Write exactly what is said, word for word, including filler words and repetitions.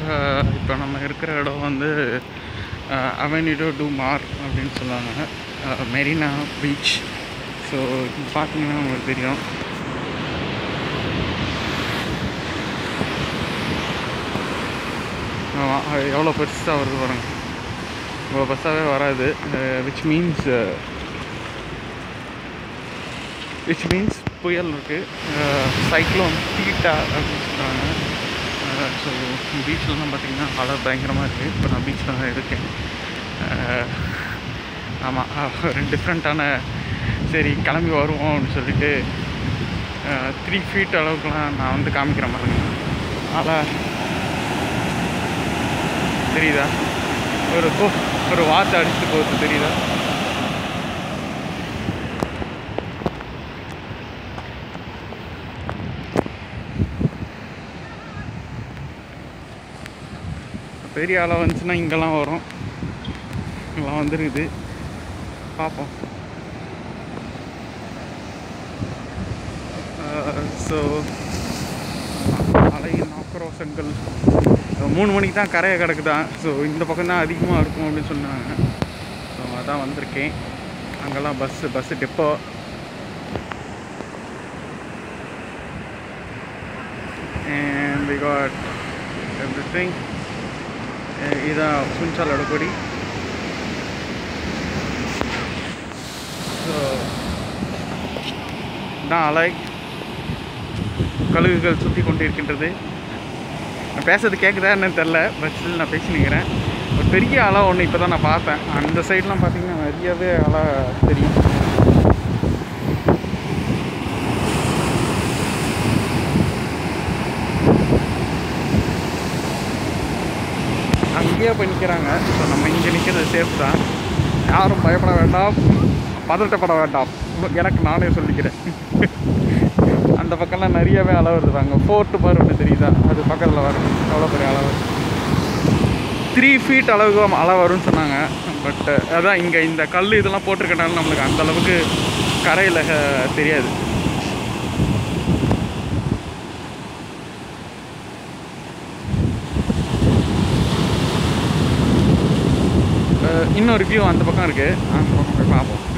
இப்போ நம்ம இருக்கிற இடம் வந்து அவென்யூ டு மார் அப்படின்னு சொல்லுவாங்க, மெரினா பீச். ஸோ பார்த்தீங்கன்னா உங்களுக்கு தெரியும். ஆமாம், அது எவ்வளோ பெருசாக வருது பாருங்க. இவ்வளோ பெருசாகவே வராது. விச் மீன்ஸ் விச் மீன்ஸ் புயல் இருக்குது, சைக்ளோன் தீட்டா அப்படின்னு சொல்கிறாங்க. ஸோ பீச்லலாம் பார்த்திங்கன்னா அலை பயங்கரமாக இருக்குது. இப்போ நான் பீச்சில் தான் இருக்கேன். ஆமாம், டிஃப்ரெண்ட்டான சரி கிளம்பி வருவோம் அப்படின்னு சொல்லிட்டு த்ரீ ஃபீட் அளவுக்குலாம் நான் வந்து காமிக்கிற மாதிரி அலை தெரியுதா? ஒரு ஒரு வாத்து அடிச்சுட்டு போகுது தெரியுதா? பெரிய அலை வந்துச்சுன்னா இங்கெல்லாம் வரும். இங்கெல்லாம் வந்துருக்குது, பார்ப்போம். ஸோ அலையின் ஆக்ரோஷங்கள் மூணு மணிக்கு தான் கரையை கிடக்குதான். ஸோ இந்த பக்கம் தான் அதிகமாக இருக்கும் அப்படின்னு சொன்னாங்க. ஸோ அதான் வந்திருக்கேன். அங்கெல்லாம் bus bus depot. And we got everything. இதுதான் சுஞ்சாலோட கொடி. ஸோ தான் அலை கழுகுகள் சுற்றி கொண்டு இருக்கின்றது. நான் பேசுறது கேட்குதா என்னன்னு தெரில, பட் ஸ்டில் நான் பேசினுக்கிறேன். ஒரு பெரிய அலை ஒன்று இப்போ தான் நான் பார்த்தேன். அந்த சைட்லாம் பார்த்திங்கன்னா நிறையவே அலை தெரியும். அங்கேயே போய் நிற்கிறாங்க. ஸோ நம்ம இங்கே நிற்கிறது சேஃப் தான். யாரும் பயப்பட வேண்டாம், பதட்டப்பட வேண்டாம். எனக்கு நானே சொல்லிக்கிறேன். அந்த பக்கம்லாம் நிறையவே அலை வருது. அங்கே ஃபோர்ட்டு மாதிரி ஒன்று தெரியுதா, அது பக்கத்தில் வரும். எவ்வளோ பெரிய அலை வரும், த்ரீ ஃபீட் அளவுக்கு அலை வரும்னு சொன்னாங்க. பட் அதான் இங்கே இந்த கல் இதெல்லாம் போட்டிருக்கனால நம்மளுக்கு அந்தளவுக்கு கரையில் தெரியாது. இன்னொரு வியூ அந்த பக்கம் இருக்குது, அந்த பக்கம் போய் பார்ப்போம்.